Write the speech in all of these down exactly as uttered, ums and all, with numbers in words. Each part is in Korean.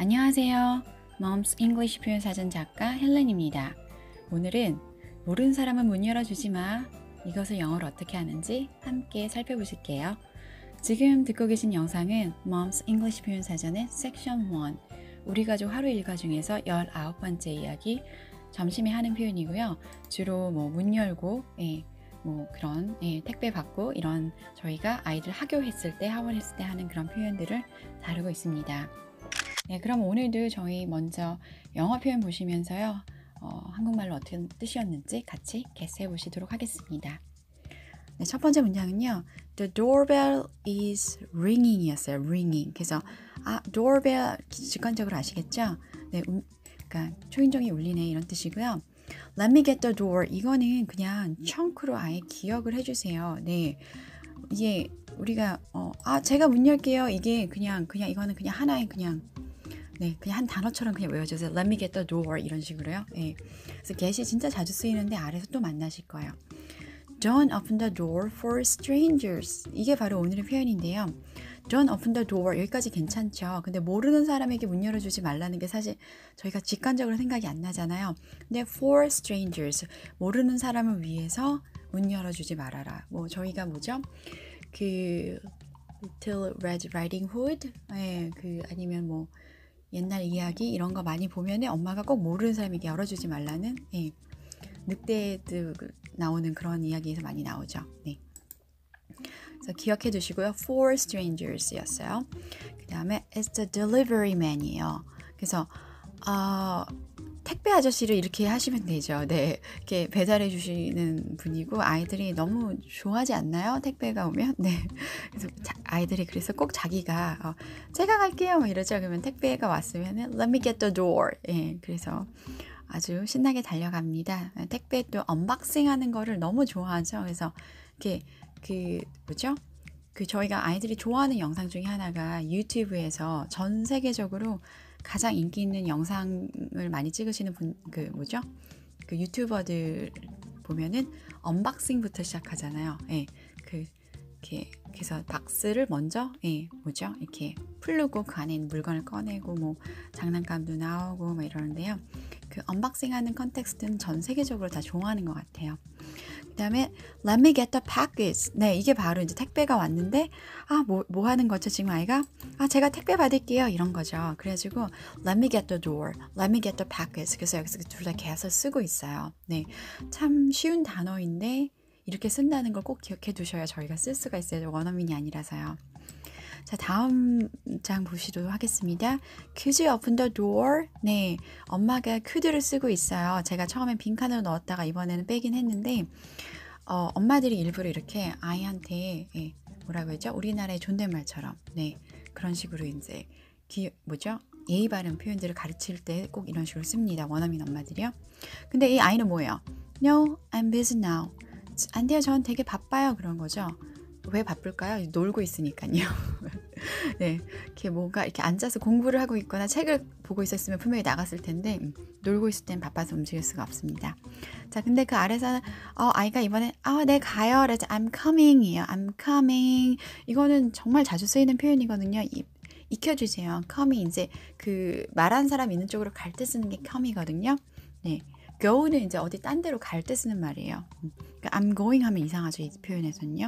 안녕하세요. Mom's English 표현 사전 작가 헬렌입니다. 오늘은 모르는 사람은 문 열어주지 마. 이것을 영어로 어떻게 하는지 함께 살펴보실게요. 지금 듣고 계신 영상은 Mom's English 표현 사전의 섹션 일, 우리 가족 하루 일과 중에서 열아홉 번째 이야기, 점심에 하는 표현이고요. 주로 뭐 문 열고, 예, 뭐 그런 예, 택배 받고 이런 저희가 아이들 학교했을 때, 하원했을 때 하는 그런 표현들을 다루고 있습니다. 네, 그럼 오늘도 저희 먼저 영어 표현 보시면서요. 어, 한국말로 어떤 뜻이었는지 같이 개수해 보시도록 하겠습니다. 네, 첫 번째 문장은요. The doorbell is ringing 이었어요. ringing. 그래서 아, doorbell 직관적으로 아시겠죠? 네, 음, 그러니까 초인종이 울리네 이런 뜻이고요. Let me get the door. 이거는 그냥 청크로 아예 기억을 해주세요. 네, 이게 우리가 어, 아 제가 문 열게요. 이게 그냥 그냥 이거는 그냥 하나의 그냥 네, 그냥 한 단어처럼 그냥 외워주세요. Let me get the door 이런 식으로요. 네. 그래서 get이 진짜 자주 쓰이는데 아래서 또 만나실 거예요. Don't open the door for strangers. 이게 바로 오늘의 표현인데요. Don't open the door 여기까지 괜찮죠. 근데 모르는 사람에게 문 열어주지 말라는 게 사실 저희가 직관적으로 생각이 안 나잖아요. 근데 for strangers 모르는 사람을 위해서 문 열어주지 말아라. 뭐 저희가 뭐죠? 그 Little Red Riding Hood, 네, 그 아니면 뭐 옛날 이야기 이런 거 많이 보면은 엄마가 꼭 모르는 사람에게 열어주지 말라는 예, 늑대들 나오는 그런 이야기에서 많이 나오죠. 네. 그래서 기억해 두시고요. For strangers 였어요. 그 다음에 it's the delivery man이에요. 그래서 어, 택배 아저씨를 이렇게 하시면 되죠. 네, 이렇게 배달해 주시는 분이고 아이들이 너무 좋아하지 않나요? 택배가 오면 네, 그래서 자, 아이들이 그래서 꼭 자기가 어, 제가 갈게요 뭐 이러죠. 그러면 택배가 왔으면은 Let me get the door. 예, 그래서 아주 신나게 달려갑니다. 택배 또 언박싱하는 거를 너무 좋아하죠. 그래서 이렇게 그 뭐죠? 그 저희가 아이들이 좋아하는 영상 중에 하나가 유튜브에서 전 세계적으로 가장 인기 있는 영상을 많이 찍으시는 분, 그 뭐죠? 그 유튜버들 보면은 언박싱부터 시작하잖아요. 예, 그 이렇게 그래서 박스를 먼저 예, 뭐죠? 이렇게 풀르고 그 안에 있는 물건을 꺼내고 뭐 장난감도 나오고 뭐 이러는데요. 그 언박싱하는 컨텍스트는 전 세계적으로 다 좋아하는 것 같아요. 그 다음에 Let me get the package. 네, 이게 바로 이제 택배가 왔는데 아, 뭐, 뭐 하는 거죠 지금 아이가? 아, 제가 택배 받을게요 이런 거죠. 그래가지고 Let me get the door, Let me get the package. 그래서 여기서 둘 다 계속 쓰고 있어요. 네, 참 쉬운 단어인데 이렇게 쓴다는 걸 꼭 기억해 두셔야 저희가 쓸 수가 있어요. 원어민이 아니라서요. 자, 다음 장 보시도록 하겠습니다. Could you open the door? 네, 엄마가 could를 쓰고 있어요. 제가 처음엔 빈칸으로 넣었다가 이번에는 빼긴 했는데 어, 엄마들이 일부러 이렇게 아이한테 예, 뭐라고 했죠? 우리나라의 존댓말처럼 네, 그런 식으로 이제 기, 뭐죠? 예의 바른 표현들을 가르칠 때 꼭 이런 식으로 씁니다. 원어민 엄마들이요. 근데 이 아이는 뭐예요? No, I'm busy now. 안 돼요. 전 되게 바빠요. 그런 거죠. 왜 바쁠까요? 놀고 있으니까요. 네, 이렇게 뭔가 이렇게 앉아서 공부를 하고 있거나 책을 보고 있었으면 분명히 나갔을 텐데 음, 놀고 있을 땐 바빠서 움직일 수가 없습니다. 자, 근데 그 아래서는 어, 아이가 이번에 아, 네 가요. 그래서 I'm coming이에요. I'm coming. 이거는 정말 자주 쓰이는 표현이거든요. 이, 익혀주세요. coming 이제 그 말한 사람 있는 쪽으로 갈 때 쓰는 게 come이거든요. 네. go는 이제 어디 딴 데로 갈 때 쓰는 말이에요. 그러니까 I'm going 하면 이상하죠. 이 표현에서는요.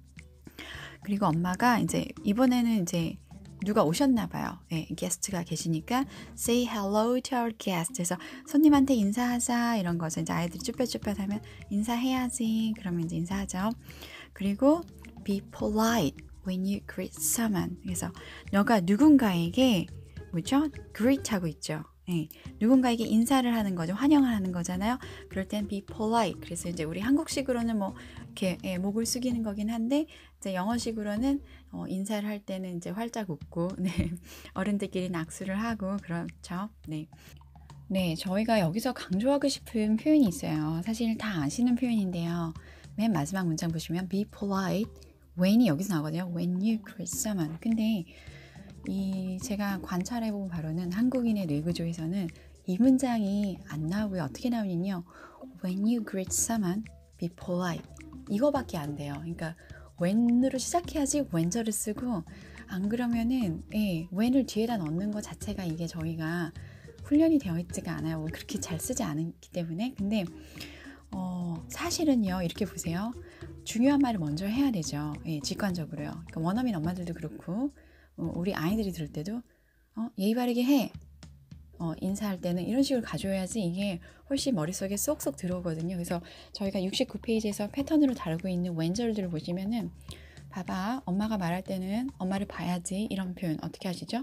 그리고 엄마가 이제 이번에는 이제 누가 오셨나 봐요. 네, 게스트가 계시니까 say hello to our guest. 그래서 손님한테 인사하자 이런 거죠. 이제 아이들이 쭈뼛쭈뼛 하면 인사해야지. 그러면 이제 인사하죠. 그리고 be polite when you greet someone. 그래서 너가 누군가에게 뭐죠? greet 하고 있죠. 네, 누군가에게 인사를 하는 거죠. 환영을 하는 거잖아요. 그럴 땐 be polite. 그래서 이제 우리 한국식으로는 뭐 이렇게 예, 목을 숙이는 거긴 한데 이제 영어식으로는 어, 인사를 할 때는 이제 활짝 웃고 네, 어른들끼리는 악수를 하고 그렇죠. 네. 네, 저희가 여기서 강조하고 싶은 표현이 있어요. 사실 다 아시는 표현인데요. 맨 마지막 문장 보시면 be polite when이 여기서 나오거든요. when you greet someone. 근데 이 제가 관찰해본 바로는 한국인의 뇌구조에서는 이 문장이 안 나오고요. 어떻게 나오냐면요. When you greet someone, be polite. 이거밖에 안 돼요. 그러니까 when으로 시작해야지 when저를 쓰고 안 그러면은 예, when을 뒤에다 넣는 것 자체가 이게 저희가 훈련이 되어 있지가 않아요. 뭐 그렇게 잘 쓰지 않기 때문에. 근데 어, 사실은요, 이렇게 보세요. 중요한 말을 먼저 해야 되죠. 예, 직관적으로요. 그러니까 원어민 엄마들도 그렇고 어, 우리 아이들이 들을 때도 어, 예의 바르게 해. 어, 인사할 때는 이런 식으로 가져야지 이게 훨씬 머릿속에 쏙쏙 들어오거든요. 그래서 저희가 육십구 페이지에서 패턴으로 다루고 있는 왼절들을 보시면은 봐봐, 엄마가 말할 때는 엄마를 봐야지, 이런 표현 어떻게 하시죠?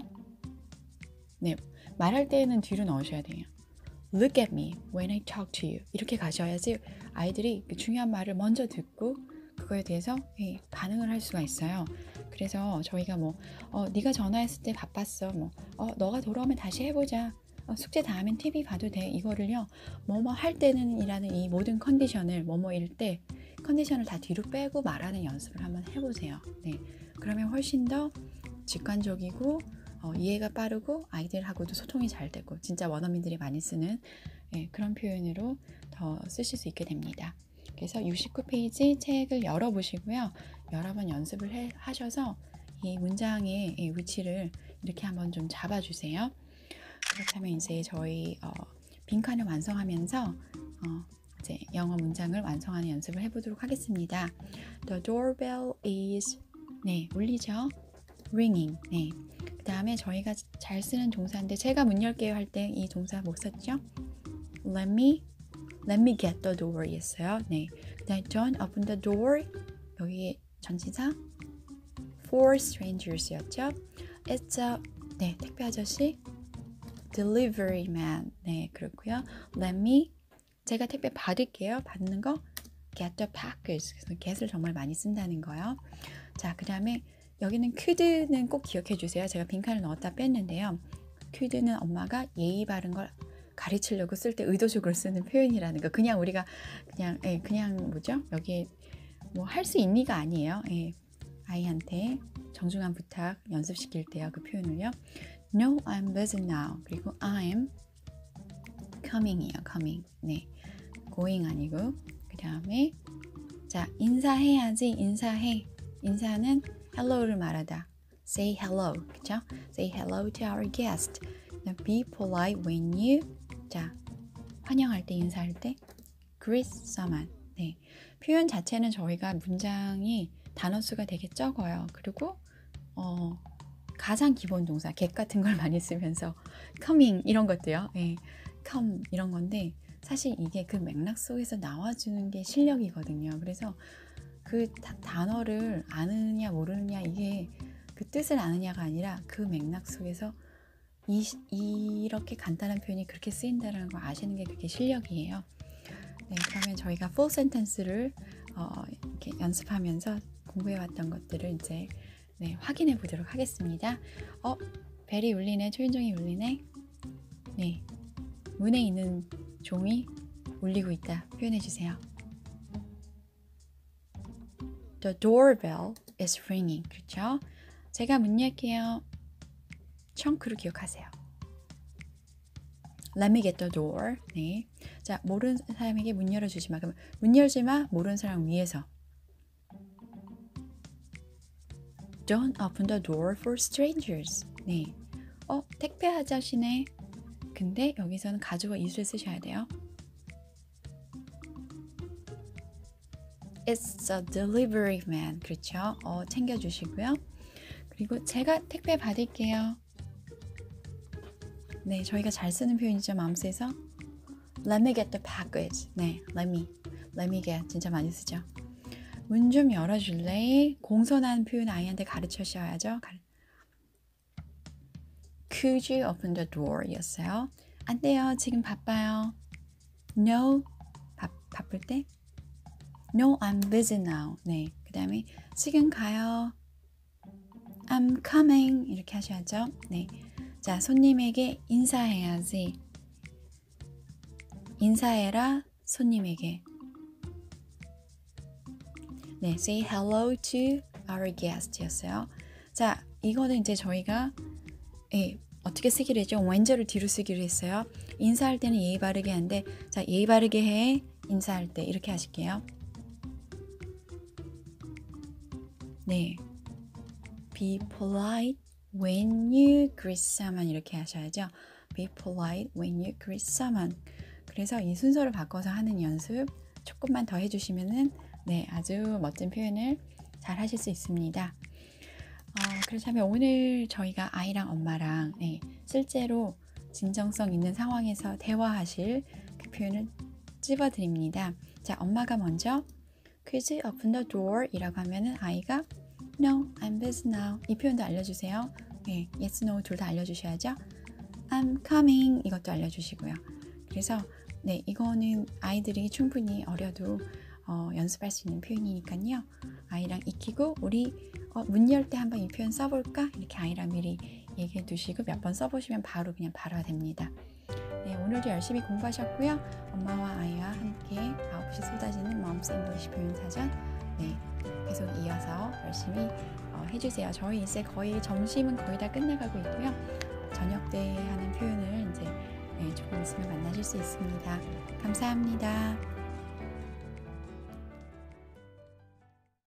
네, 말할 때는 뒤로 넣으셔야 돼요. Look at me when I talk to you. 이렇게 가셔야지 아이들이 중요한 말을 먼저 듣고 그거에 대해서 예, 반응을 할 수가 있어요. 그래서 저희가 뭐 어, 네가 전화했을 때 바빴어. 뭐 어, 너가 돌아오면 다시 해보자. 어, 숙제 다 하면 티비 봐도 돼. 이거를요, 뭐뭐 할 때는 이라는 이 모든 컨디션을 뭐뭐일 때 컨디션을 다 뒤로 빼고 말하는 연습을 한번 해보세요. 네, 그러면 훨씬 더 직관적이고 어, 이해가 빠르고 아이들하고도 소통이 잘 되고 진짜 원어민들이 많이 쓰는 예, 그런 표현으로 더 쓰실 수 있게 됩니다. 그래서 육십구 페이지 책을 열어보시고요. 여러 번 연습을 해, 하셔서 이 문장의 이 위치를 이렇게 한번 좀 잡아주세요. 그렇다면 이제 저희 어, 빈칸을 완성하면서 어, 이제 영어 문장을 완성하는 연습을 해보도록 하겠습니다. The doorbell is 네, 울리죠? ringing. 네. 그 다음에 저희가 잘 쓰는 동사인데 제가 문 열게요 할 때 이 동사 못 썼죠? Let me, let me get the door 였어요. 네. 그 다음에 don't open the door. 여기 전치사 for strangers 였죠? It's a, 네, 택배 아저씨. Delivery man. 네, 그렇고요. Let me, 제가 택배 받을게요. 받는 거 get the package. 그래서 get을 정말 많이 쓴다는 거요. 자, 그 다음에 여기는 could는 꼭 기억해 주세요. 제가 빈칸을 넣었다 뺐는데요. could는 엄마가 예의 바른 걸 가르치려고 쓸 때 의도적으로 쓰는 표현이라는 거. 그냥 우리가 그냥 예, 그냥 뭐죠? 여기 뭐 할 수 있니가 아니에요. 예, 아이한테 정중한 부탁 연습시킬 때요. 그 표현을요. No, I'm busy now. 그리고 I'm coming이에요. coming. 네, going 아니고. 그 다음에 자, 인사해야지. 인사해. 인사는 hello를 말하다. Say hello. 그쵸? Say hello to our guest. Be polite when you 자, 환영할 때, 인사할 때 greet someone. 네, 표현 자체는 저희가 문장이 단어 수가 되게 적어요. 그리고 어, 가장 기본 동사 get 같은 걸 많이 쓰면서 coming 이런 것도요. 네, come 이런 건데 사실 이게 그 맥락 속에서 나와주는 게 실력이거든요. 그래서 그 다, 단어를 아느냐 모르느냐 이게 그 뜻을 아느냐가 아니라 그 맥락 속에서 이, 이렇게 간단한 표현이 그렇게 쓰인다는 걸 아시는 게 그게 실력이에요. 네, 그러면 저희가 full sentence를 어, 이렇게 연습하면서 공부해왔던 것들을 이제 네, 확인해 보도록 하겠습니다. 어, 벨이 울리네. 초인종이 울리네. 네, 문에 있는 종이 울리고 있다. 표현해 주세요. The doorbell is ringing. 그렇죠? 제가 문 열게요. 청크로 기억하세요. Let me get the door. 네. 자, 모르는 사람에게 문 열어주지 마. 그럼 문 열지 마. 모르는 사람 위해서. Don't open the door for strangers. 네. 어, 택배 아저씨네. 근데 여기서는 가주어 is를 쓰셔야 돼요. It's a delivery man. 그렇죠? 어, 챙겨주시고요. 그리고 제가 택배 받을게요. 네, 저희가 잘 쓰는 표현이죠. 마음속에서 Let me get the package. 네, let me, let me get 진짜 많이 쓰죠. 문 좀 열어줄래? 공손한 표현 아이한테 가르쳐셔야죠. Could you open the door? 였어요. 안 돼요. 지금 바빠요. No, 바, 바쁠 때 No, I'm busy now. 네, 그 다음에 지금 가요. I'm coming. 이렇게 하셔야죠. 네. 자, 손님에게 인사해야지. 인사해라, 손님에게. 네, say hello to our guest 였어요. 자, 이거는 이제 저희가 예, 어떻게 쓰기로 했죠? 왼절을 뒤로 쓰기로 했어요. 인사할 때는 예의 바르게 하는데, 자, 예의 바르게 해. 인사할 때 이렇게 하실게요. 네. be polite when you greet someone 이렇게 하셔야죠. be polite when you greet someone. 그래서 이 순서를 바꿔서 하는 연습 조금만 더 해주시면은 네, 아주 멋진 표현을 잘 하실 수 있습니다. 어, 그렇다면 오늘 저희가 아이랑 엄마랑 네, 실제로 진정성 있는 상황에서 대화하실 그 표현을 찝어드립니다. 자, 엄마가 먼저 Could you open the door? 이라고 하면은 아이가 No, I'm busy now. 이 표현도 알려주세요. 네, yes, no 둘 다 알려주셔야죠. I'm coming 이것도 알려주시고요. 그래서 네, 이거는 아이들이 충분히 어려도 어, 연습할 수 있는 표현이니까요. 아이랑 익히고 우리 어, 문 열 때 한번 이 표현 써볼까? 이렇게 아이랑 미리 얘기해 두시고 몇 번 써보시면 바로 그냥 바로 됩니다. 네, 오늘도 열심히 공부하셨고요. 엄마와 아이와 함께 아홉 시 쏟아지는 Mom's English 표현 사전 네, 계속 이어서 열심히 어, 해주세요. 저희 이제 거의 점심은 거의 다 끝나가고 있고요. 저녁 때 하는 표현을 이제 네, 조금 있으면 만나실 수 있습니다. 감사합니다.